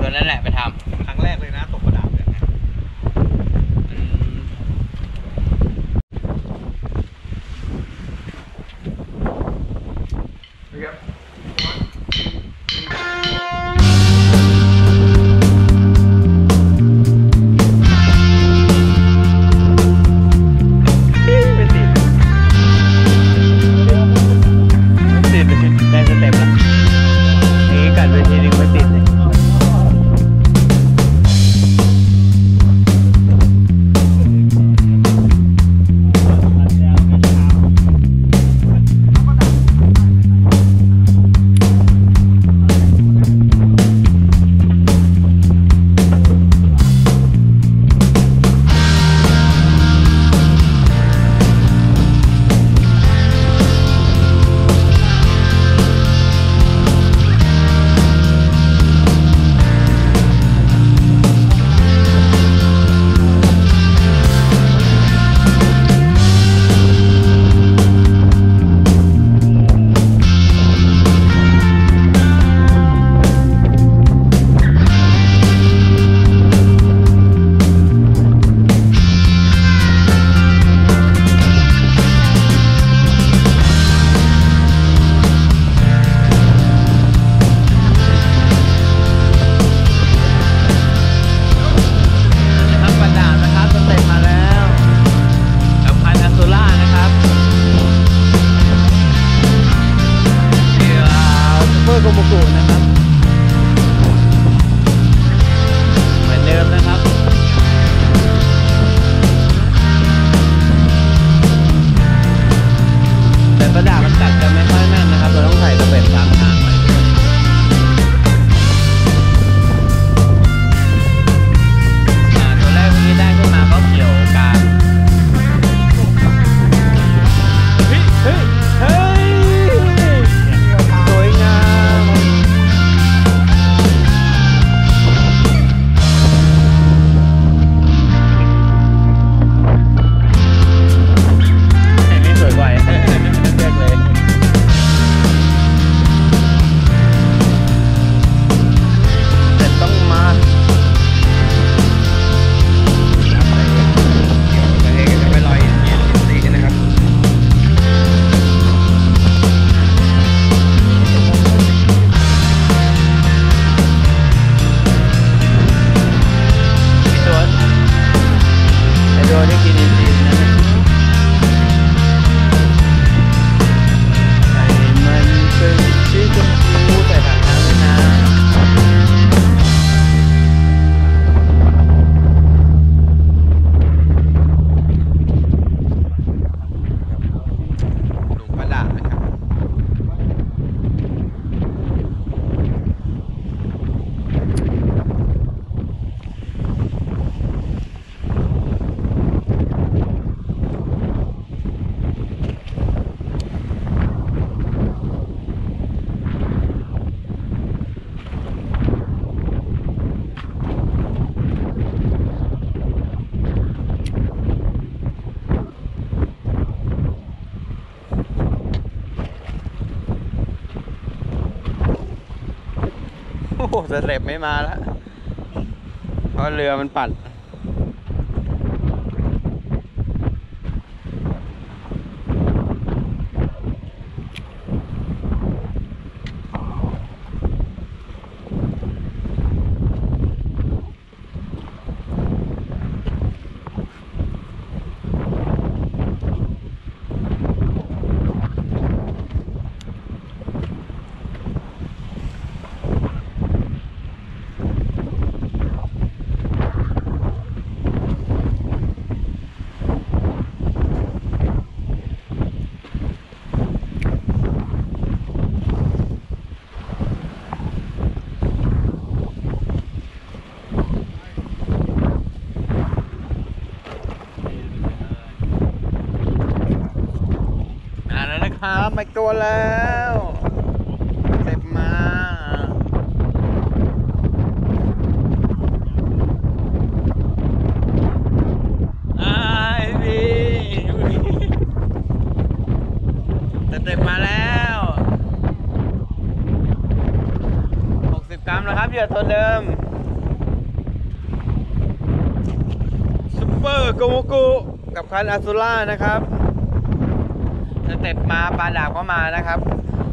นั้นแหละไปทำครั้งแรกเลยนะตกกระดาษเนี่ยโอ้โหสเต็ปไม่มาแล้วเพราะเรือมันปัดครับมาตัวแล้วเต็มมาเต็มมาแล้ว60 กรัมแล้วครับเหยื่อตัวเดิมเปอร์โกโมกุกับคันอาซูล่านะครับสเต็ปมาปลาดาบก็มานะครับ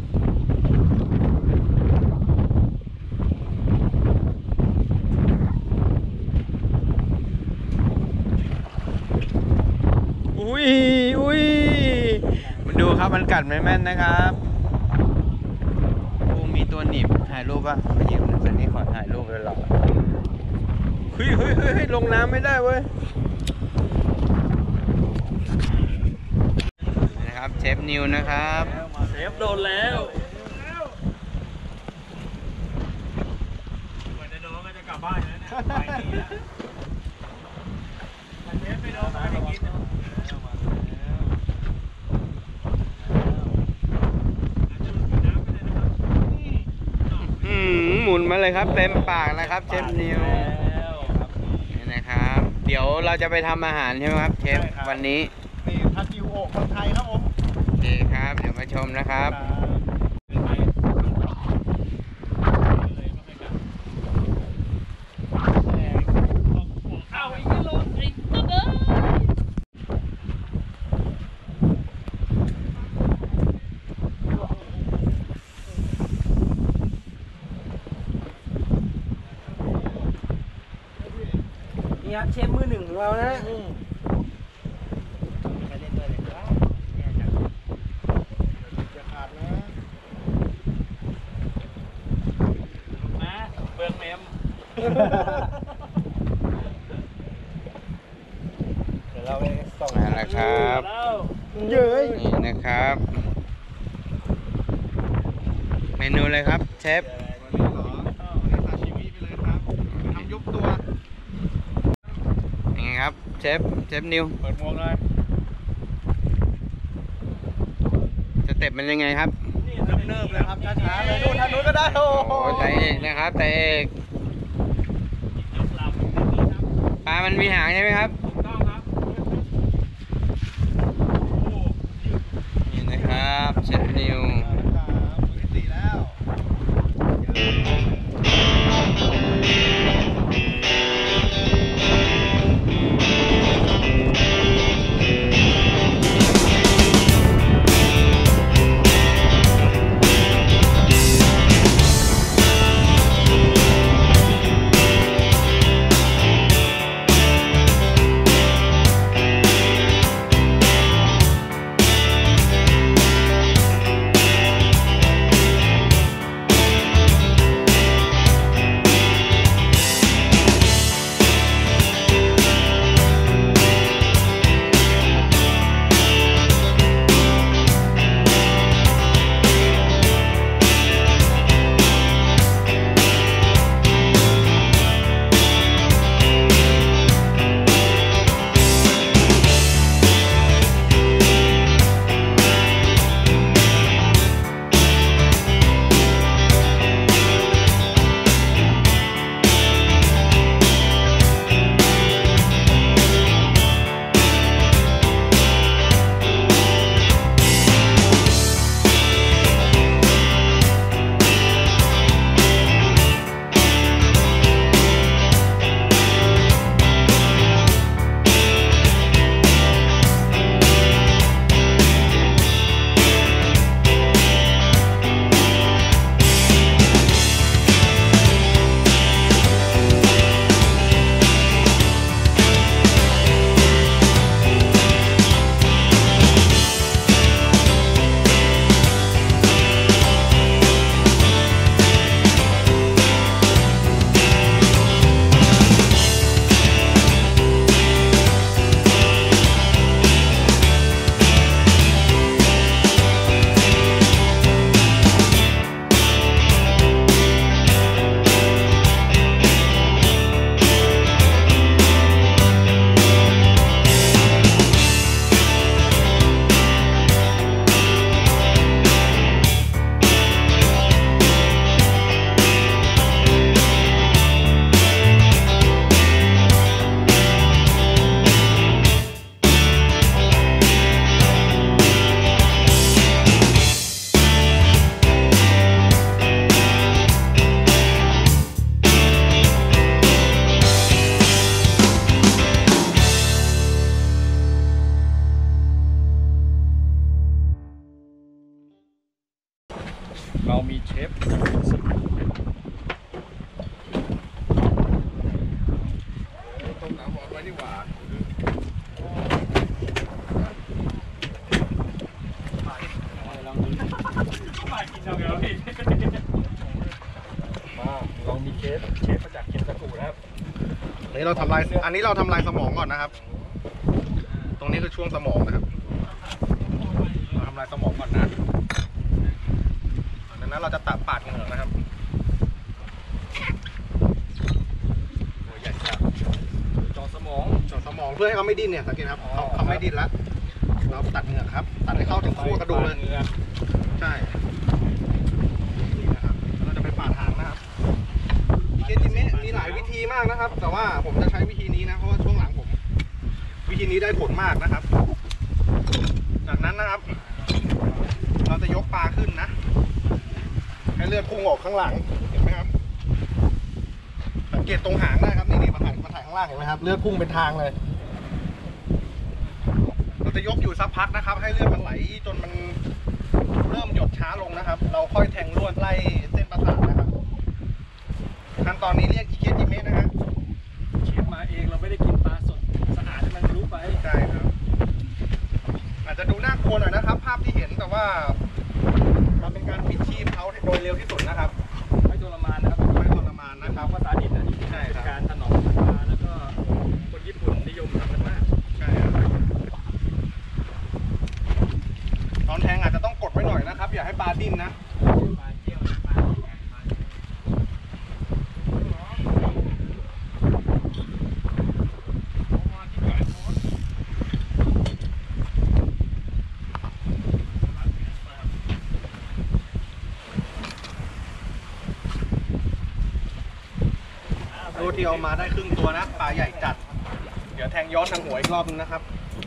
อุ้ยมันดูครับมันกัดไม่แม่นนะครับกูมีตัวหนีบถ่ายรูปป่ะมาหยิบตัวนี้ขอถ่ายรูปเลยหรอเฮ้ยลงน้ำไม่ได้เว้ยนะครับเชฟนิวนะครับเชฟโดนแล้วเหมือนจะโดนก็จะกลับบ้านแล้วเนี่ยไปดีแล้วเชฟไม่โดนไม่ได้กินหมุนมาเลยครับเต็มปากนะครับเชฟนิวนี่นะครับเดี๋ยวเราจะไปทำอาหารใช่ไหมครับเชฟวันนี้นี่ทาจิโอคนไทยครับผมโอเคครับเดี๋ยวมาชมนะครับนี่ครับเชฟมือหนึ่งของเรานะจะขาดนะเปลืองเมมเดี๋ยวเราไปส่งนั่นแหละครับเยอะนี่นะครับเมนูเลยครับเชฟซาชิมิไปเลยครับทำยุบตัวยังไงครับเชฟนิวเปิดหมวกเลยสเต็ปมันยังไงครับนี่เนิบๆเลยครับช้าๆเลยนู่นทางนู้นก็ได้โอ้โหแต่เอกนะครับแต่เอกปลามันมีหางใช่ไหมครับนี่นะครับเชฟนิวดีกว่ามากินเอาเดี๋ยวพี่มาลองมีเชฟมาจากเคนตะกูนะครับอันนี้เราทำลายสมองก่อนนะครับตรงนี้คือช่วงสมองนะครับเราทำลายสมองก่อนนะดังนั้นเราจะตัดปาดเหงือกนะครับตัวใหญ่จัดเจาะสมองเพื่อให้เขาไม่ดิ้นเนี่ยสังเกตครับเขาไม่ดิ้นแล้วเราตัดเหงือกครับตัดให้เข้าถึงขั้วกระดูกเลยใช่นี่นะครับเราจะไปปาดหางนะครับเคจิเมะมีหลายวิธีมากนะครับแต่ว่าผมจะใช้วิธีนี้นะเพราะว่าช่วงหลังผมวิธีนี้ได้ผลมากนะครับจากนั้นนะครับเราจะยกปลาขึ้นนะให้เลือดพุ่งออกข้างหลังเห็นไหมครับสังเกตตรงหางได้ครับนี่มาถ่ายข้างล่างเห็นไหมครับเลือดพุ่งเป็นทางเลยเราจะยกอยู่สักพักนะครับให้เลือดมันไหลจนมันเริ่มหยดช้าลงนะครับเราค่อยแทงลวดไล่เส้นประสาทนะครับขั้นตอนนี้เรียกอิเคจิเมะนะฮะเชฟมาเองเราไม่ได้กินปลาสดสะอาดให้มันรู้ไปใช่ครับอาจจะดูน่ากลัวหน่อยนะครับภาพที่เห็นแต่ว่ามันเป็นการปิดชีพเขาโดยเร็วที่สุดนะครับไม่ทรมานนะครับไม่ทรมานนะครับภาษาดิบนะใช่ครับการถนอมปลาแล้วก็คนญี่ปุ่นนิยมทำกันมากใช่ครับตอนแทงอาจจะต้องกดไว้หน่อยนะครับอย่าให้ปลาดิ้นนะรูที่เอามาได้ครึ่งตัวนะปลาใหญ่จัดเดี๋ยวแทงย้อนทางหัวอีกรอบนึงนะครับ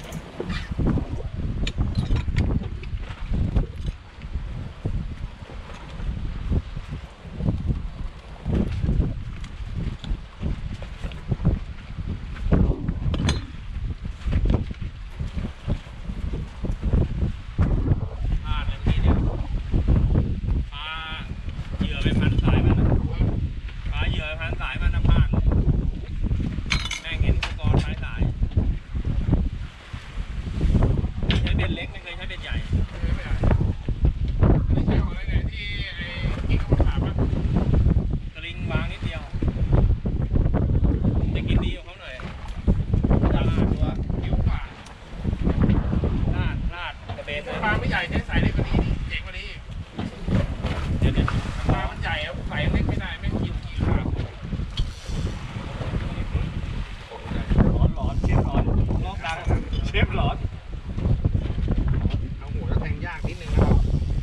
ปลาไม่ใหญ่ใช้สายเล็กกว่านี้เจ๋งกว่านี้เดี๋ยวปลามันใหญ่อะสายเล็กไม่ได้ไม่กินกี่ขาร้อนเชฟร้อนรอบดังเชฟร้อนเอาหัวจะแทงยากนิดนึงนะครับ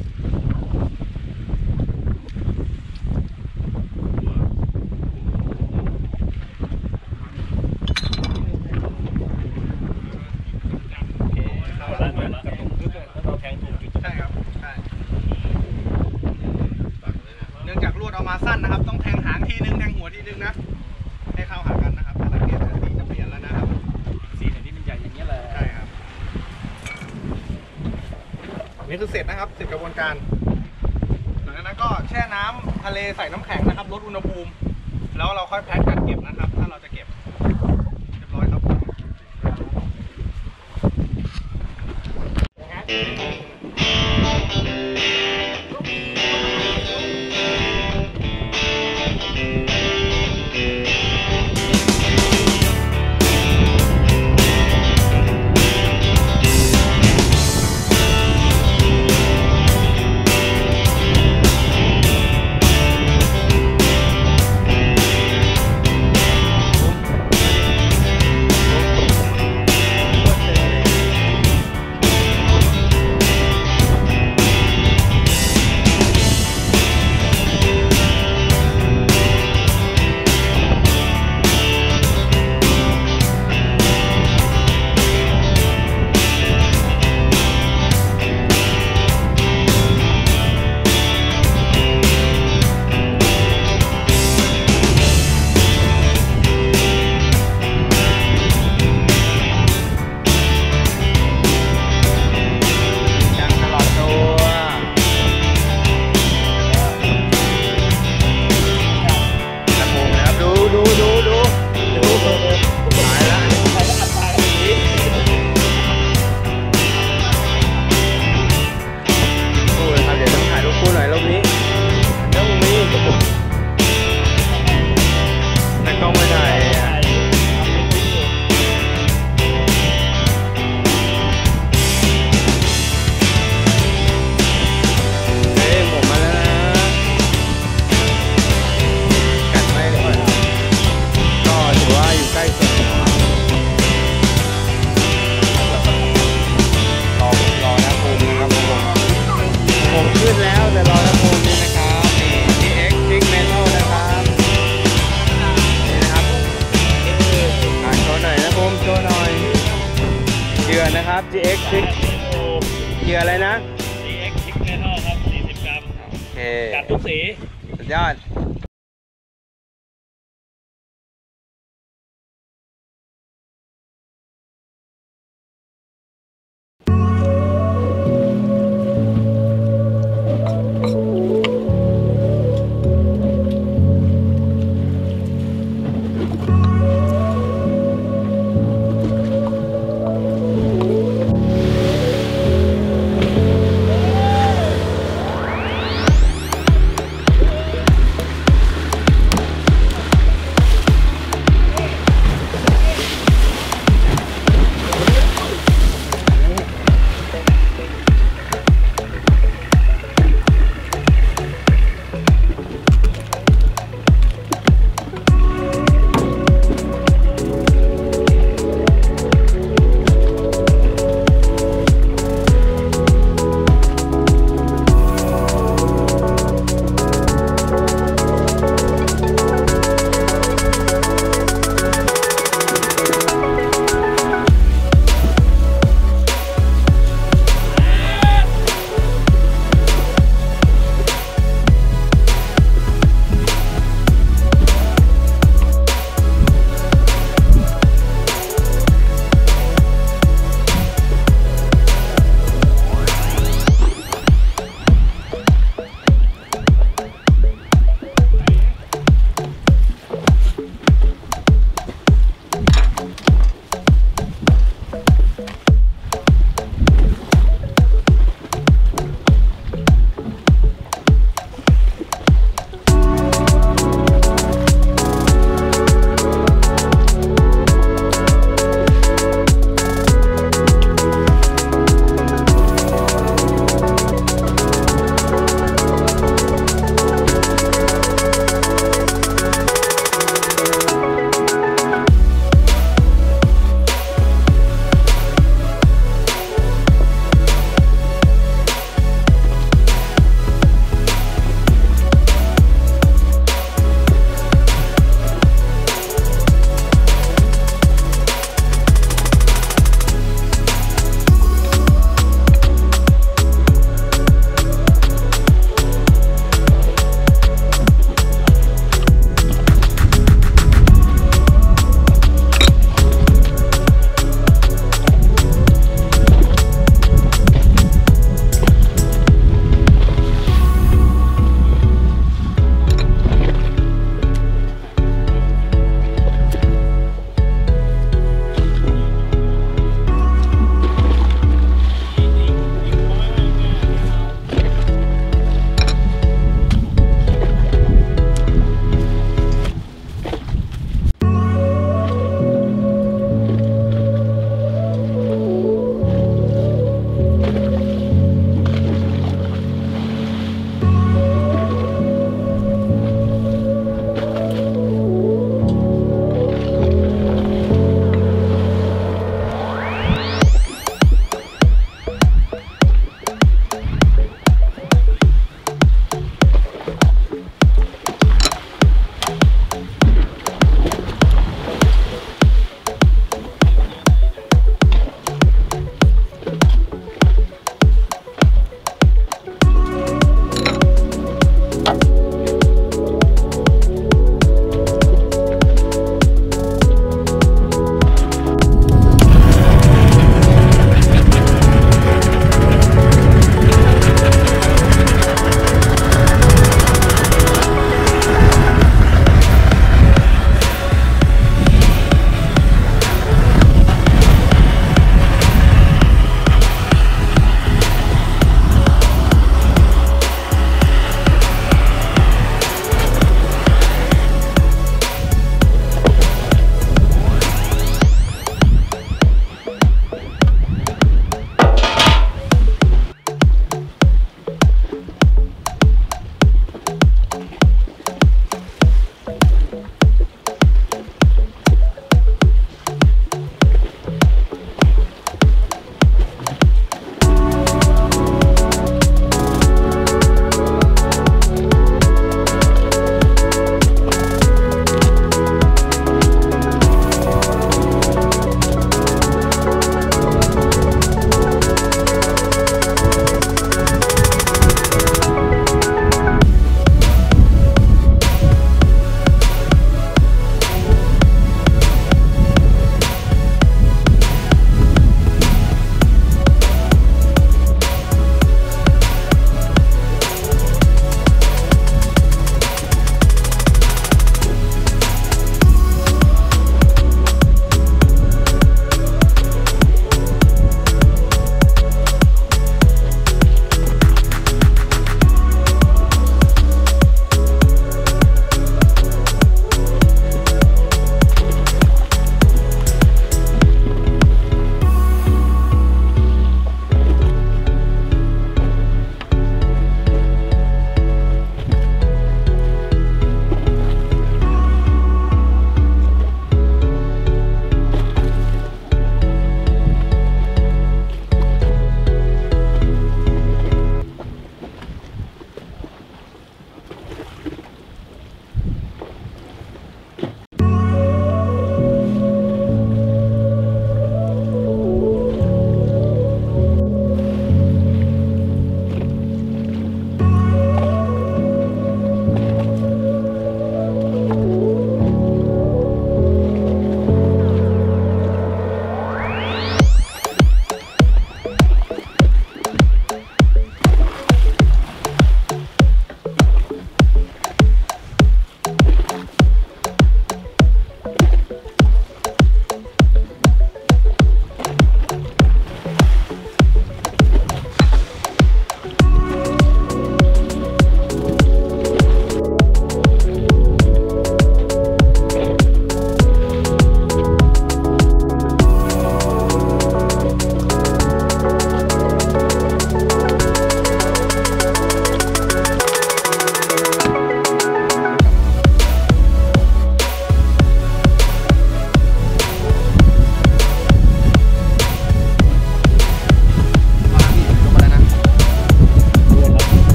เอามาสั้นนะครับต้องแทงหางทีนึงแทงหัวทีนึงนะให้เข้าหากันนะครับสังเกตสีจะเปลี่ยนแล้วนะครับสีไหนที่มันใหญ่อย่างนี้เลยใช่ครับนี่คือเสร็จนะครับเสร็จกระบวนการหลังจากนั้นก็แช่น้ำทะเลใส่น้ำแข็งนะครับลดอุณหภูมิแล้วเราค่อยแพ็คกันเก็บนะครับถ้าเราจะเก็บเรียบร้อยครับเหยื่ออะไรนะ DX พิกเมทัลครับ40 กรัมโอเคกัดทุกสีสุดยอด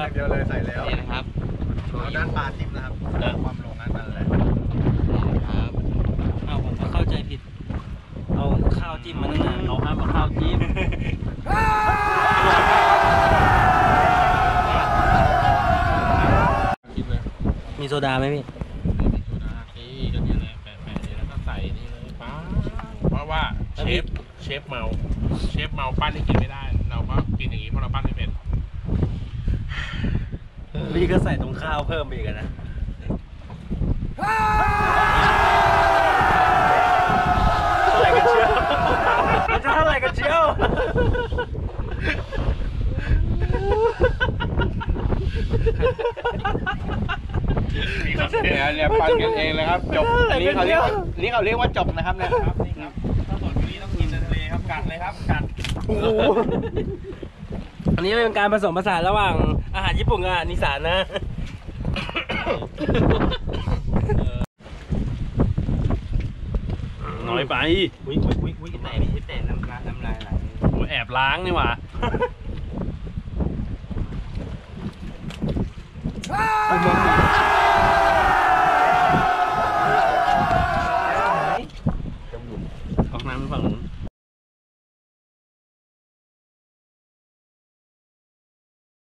อย่างเดียวเลยใส่แล้วนี่นะครับเอาด้านปลาจิ้มนะครับความลงนั้นนั่นแหละนี่นะครับเอาผมก็เข้าใจผิด เอาข้าวจิ้มมาตั้งนานเอาห้ามมาข้าวจิ้มมีโซดาไหมพี่เพราะว่าเชฟเมาปั้นให้กินไม่ได้ เราก็กินอย่างนี้เพราะเราปั้นไม่เป็นพี่ก็ใส่ตรงข้าวเพิ่มไปอีกนะอะไรกันเชียวมันจะอะไรกันเชียวเนี่ยปั้นกันเองเลยครับจบอันนี้เขาเรียกว่าจบนะครับเนี่ยครับนี่ครับถ้าสดนี้ต้องกินในทะเลครับกัดเลยครับกัดอันนี้เป็นการผสมผสานระหว่างอาหารญี่ปุ่นกับอาหารอีสานนะน้อยไปอุ้ยแต่น้ำลายไหลโอ้แอบล้างนี่หว่าผมบอก